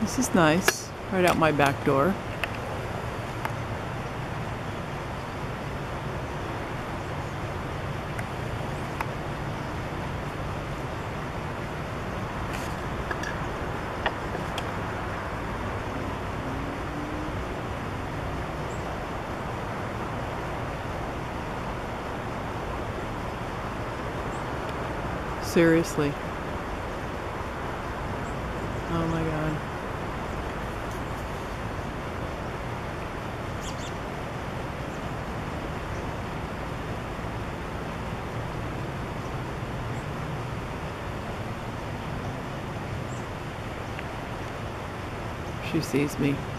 This is nice. Right out my back door. Seriously. Oh my God. She sees me.